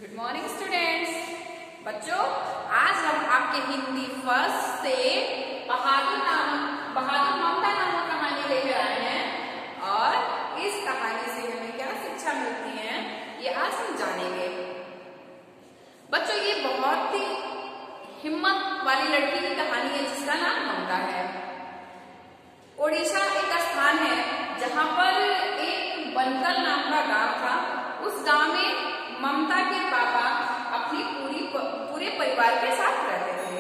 Good morning students. बच्चों, आज हम आपके हिंदी फर्स्ट से बहादुर ममता नामक कहानी लेकर आए हैं और इस कहानी से हमें क्या शिक्षा मिलती है ये आज हम जानेंगे। बच्चों, ये बहुत ही हिम्मत वाली लड़की की कहानी है जिसका नाम ममता है। ओडिशा एक स्थान है जहाँ पर एक बनकल नाम का गांव था। उस गांव में ममता के पापा अपनी पूरे परिवार के साथ रहते थे।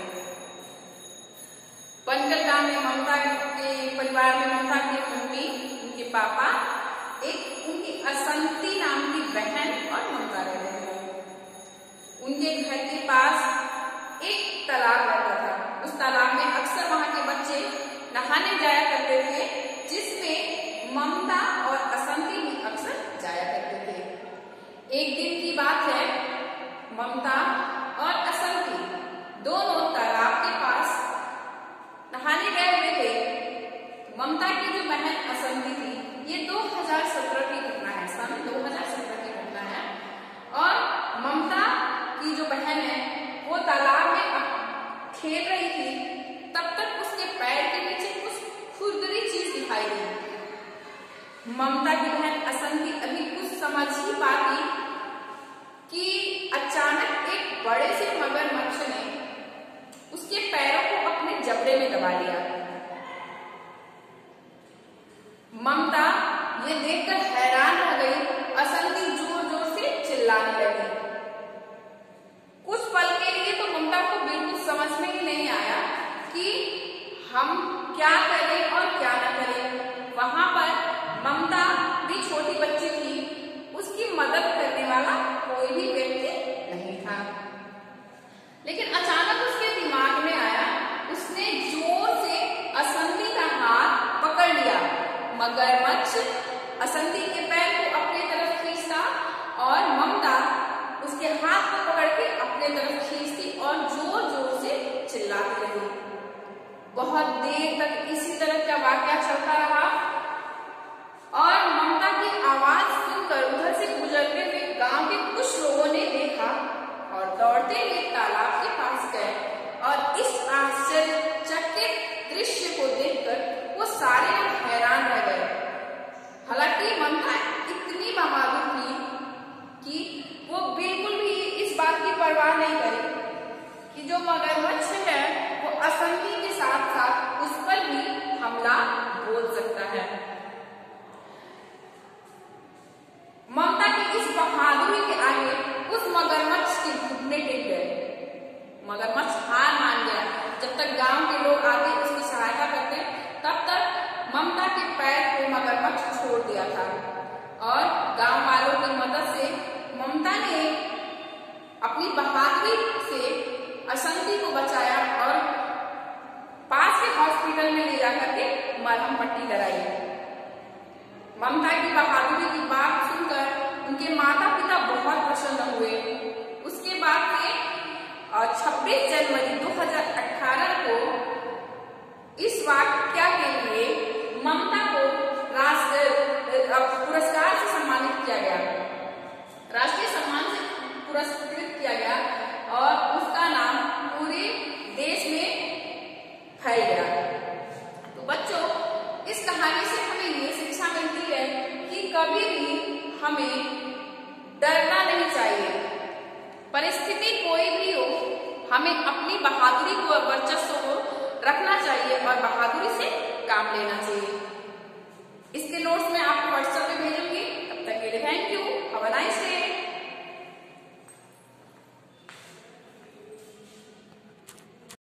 बनकल गांव में ममता के परिवार में ममता की मम्मी, उनके पापा, एक उनकी असंती नाम की बहन और ममता रहते थे। उनके घर के पास एक तालाब रहता था। उस तालाब में अक्सर वहां के बच्चे नहाने जाया करते थे, जिसमें ममता और असंती भी अक्सर जाया करते थे। एक दिन की बात है, ममता और असंती दोनों तालाब के पास नहाने गए हुए थे। ममता की जो बहन असंती थी, ये 2017 की घटना है, सन 2017 की घटना है। और ममता की जो बहन है वो तालाब में खेल रही थी। तब तक उसके पैर के नीचे कुछ खुरदरी चीज दिखाई दी। ममता की बहन असंती अभी कुछ समझ ही पाती कि अचानक एक बड़े से मगरमच्छ ने उसके पैरों को अपने जबड़े में दबा लिया। ममता ये देखकर हैरान हो गई। असंती जोर जोर से चिल्लाने लगी। कुछ पल के लिए तो ममता को बिल्कुल समझ में ही नहीं आया कि हम क्या करें और क्या न करें। वहां पर ममता भी छोटी बच्ची थी, उसकी मदद करने वाला कोई भी व्यक्ति नहीं था। लेकिन अचानक उसके दिमाग में आया, उसने जोर से असंती का हाथ पकड़ लिया। मगरमच्छ असंती के पैर को अपने तरफ खींचता और ममता उसके हाथ को पकड़ के अपने तरफ खींचती और जोर जोर से चिल्लाती रही। बहुत देर तक इसी तरह का वाकया चलता रहा और ममता की आवाज सुनकर उधर से गुजरते हुए गांव के कुछ लोगों ने देखा और दौड़ते हुए तालाब के पास गए। और इस आश्चर्यचकित दृश्य को देखकर वो सारे लोग हैरान रह गए। हालांकि ममता इतनी बहादुर थी कि वो बिल्कुल भी इस बात की परवाह नहीं करी कि जो मगरमच्छ है वो असंती के साथ साथ उस पर भी हमला बोल सकता है। ममता की इस बहादुरी के आगे उस मगरमच्छ के घुटने टेक गए। मगरमच्छ हार मान गया। जब तक गांव के लोग आके उसकी सहायता करते, तब तक ममता के पैर को मगरमच्छ छोड़ दिया था। और गांव वालों की मदद से ममता ने अपनी बहादुरी से असंती को बचाया और पास के हॉस्पिटल में ले जाकर के मरहम पट्टी कराई। ममता की बहादुरी की बात सुनकर उनके माता पिता बहुत प्रसन्न हुए। उसके बाद से 26 जनवरी 2018 को इस वाकया के लिए ममता को पुरस्कार से सम्मानित किया गया, राष्ट्रीय सम्मान से पुरस्कृत किया गया और उसका नाम पूरे देश में फैल गया। तो बच्चों, इस कहानी से हमें ये शिक्षा मिलती है कि कभी भी हमें डरना नहीं चाहिए। परिस्थिति कोई भी हो, हमें अपनी बहादुरी को और वर्चस्व को रखना चाहिए और बहादुरी से काम लेना चाहिए।